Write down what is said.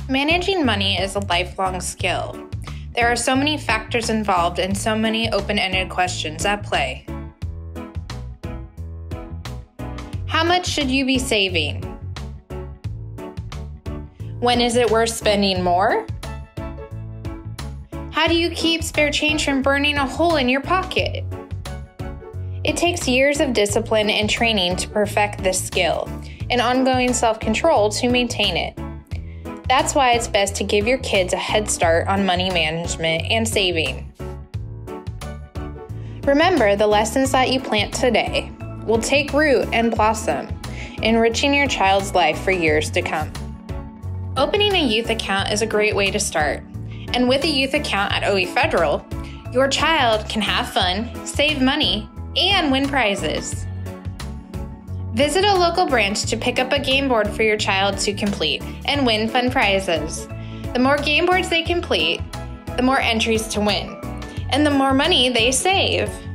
Managing money is a lifelong skill. There are so many factors involved and so many open-ended questions at play. How much should you be saving? When is it worth spending more? How do you keep spare change from burning a hole in your pocket? It takes years of discipline and training to perfect this skill, and ongoing self-control to maintain it. That's why it's best to give your kids a head start on money management and saving. Remember, the lessons that you plant today will take root and blossom, enriching your child's life for years to come. Opening a youth account is a great way to start. And with a youth account at OE Federal, your child can have fun, save money, and win prizes. Visit a local branch to pick up a game board for your child to complete and win fun prizes. The more game boards they complete, the more entries to win, and the more money they save.